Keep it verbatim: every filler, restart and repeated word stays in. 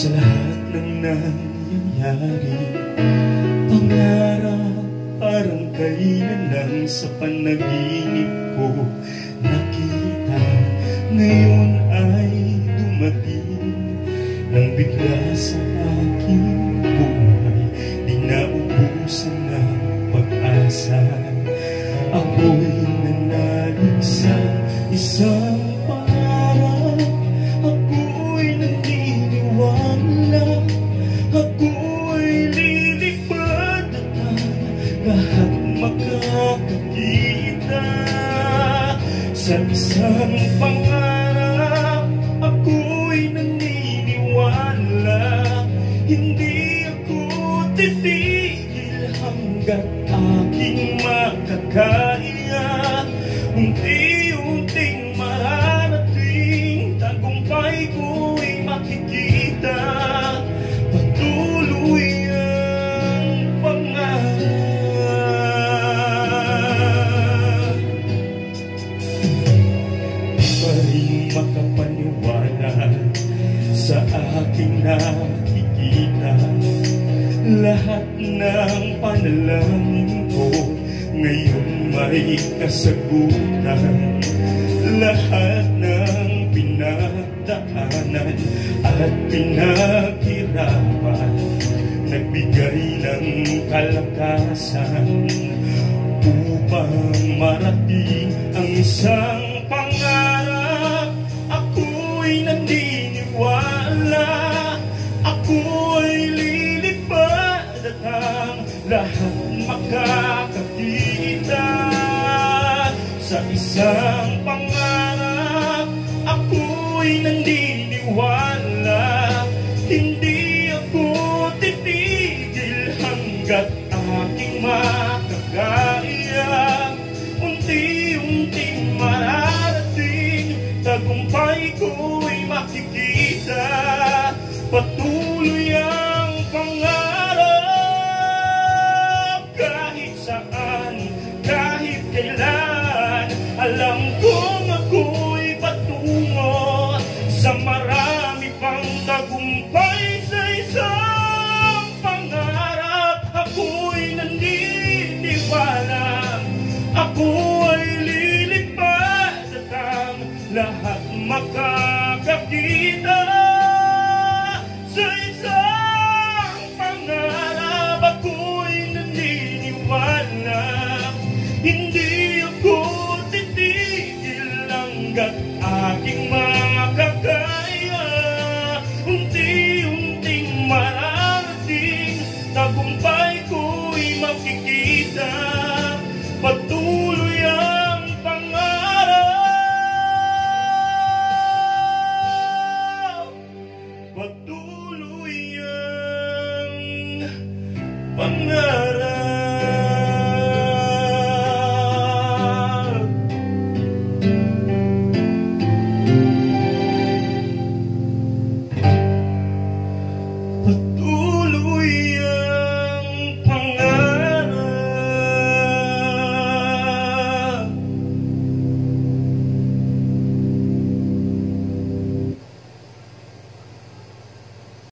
Sa lahat ng nangyayari, pangarap parang kailan lang sa panaginip ko nakita. Ngayon ay dumating nang bigla sa aking buhay, di naubusan ng pag-asa. Ako'y nanalig sa isang pangarap, ako'y naniniwala, ako'y lilipad at lahat makakakita. Sa isang pangarap, ako'y naniniwala, hindi ako titigil hanggat aking makakaya. Unti-unting mararating, tagumpay ko'y makikita. Patuloy ang pangarap. Di pa rin makapaniwala sa aking nakikita. Lahat ng panalangin ko ngayon may kasagutan. Lahat ng pinagdaanan at pinaghirapan nagbigay ng kalakasan upang marating ang isang pangarap. Ako'y naniniwala, ako'y lilipad at ang lahat makakakita. Sa isang pangarap, ako'y naniniwala, hindi ako titigil hanggat aking makakaya. Unti-unting mararating, tagumpay ko'y makikita. Patuloy ang pangarap, kahit saan, kahit kailan. Alam kong ako'y patungo sa marami pang tagumpay. Sa isang pangarap, ako'y naniniwala, ako'y lilipad at ang lahat makakakita. Sa isang pangarap, ako'y naniniwala, hindi ako titigil hanggat aking makakita.